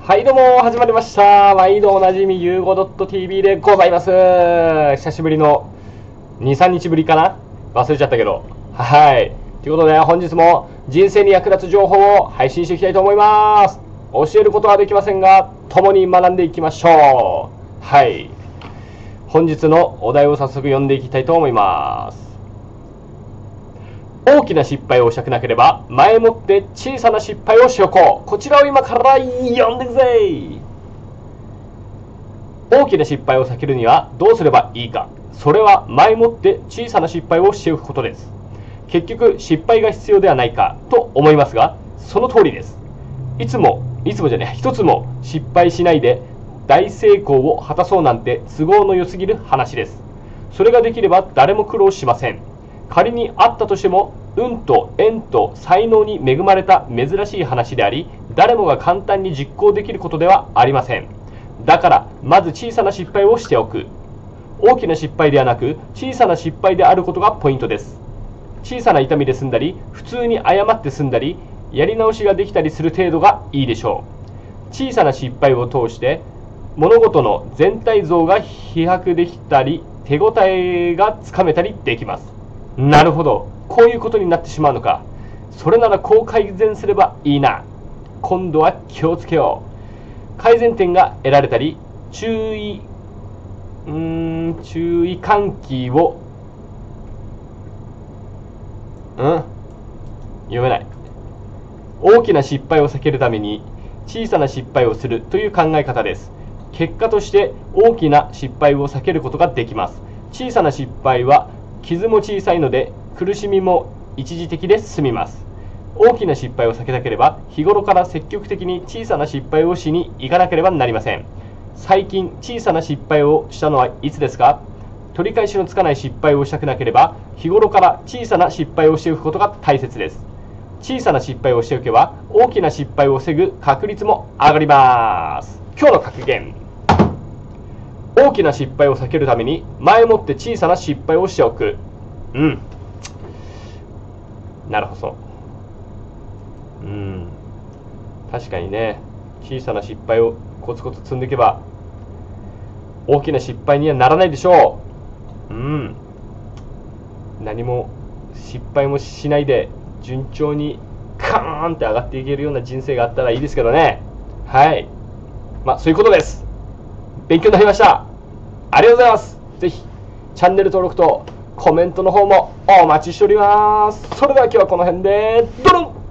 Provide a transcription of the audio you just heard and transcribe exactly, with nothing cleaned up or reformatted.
はいどうも、始まりました。毎度おなじみ、ゆうご .tv でございます。久しぶりのに、さんにちぶりかな、忘れちゃったけど。はい。ということで、本日も人生に役立つ情報を配信していきたいと思います。教えることはできませんが、共に学んでいきましょう。はい。本日のお題を早速読んでいきたいと思います。大きな失敗をしたくなければ、前もって小さな失敗をしておこう。こちらを今から読んでいくぜ。大きな失敗を避けるにはどうすればいいか。それは前もって小さな失敗をしておくことです。結局失敗が必要ではないかと思いますが、その通りです。いつも、いつもじゃね、一つも失敗しないで大成功を果たそうなんて都合の良すぎる話です。それができれば誰も苦労しません。仮にあったとしても、運と縁と才能に恵まれた珍しい話であり、誰もが簡単に実行できることではありません。だからまず小さな失敗をしておく。大きな失敗ではなく小さな失敗であることがポイントです。小さな痛みで済んだり、普通に謝って済んだり、やり直しができたりする程度がいいでしょう。小さな失敗を通して物事の全体像が飛躍できたり、手応えがつかめたりできます。なるほど、こういうことになってしまうのか。それならこう改善すればいいな。今度は気をつけよう。改善点が得られたり、注意うーん注意喚起をうん読めない。大きな失敗を避けるために小さな失敗をするという考え方です。結果として大きな失敗を避けることができます。小さな失敗は傷も小さいので苦しみも一時的で済みます。大きな失敗を避けたければ日頃から積極的に小さな失敗をしに行かなければなりません。最近小さな失敗をしたのはいつですか？取り返しのつかない失敗をしたくなければ日頃から小さな失敗をしておくことが大切です。小さな失敗をしておけば大きな失敗を防ぐ確率も上がります。今日の格言。大きな失敗を避けるために前もって小さな失敗をしておく。うん。なるほど。うん。確かにね、小さな失敗をコツコツ積んでいけば大きな失敗にはならないでしょう。うん。何も失敗もしないで順調にカーンって上がっていけるような人生があったらいいですけどね。はい。まあそういうことです。勉強になりました。ありがとうございます。ぜひチャンネル登録とコメントの方もお待ちしております。それでは今日はこの辺でドロン。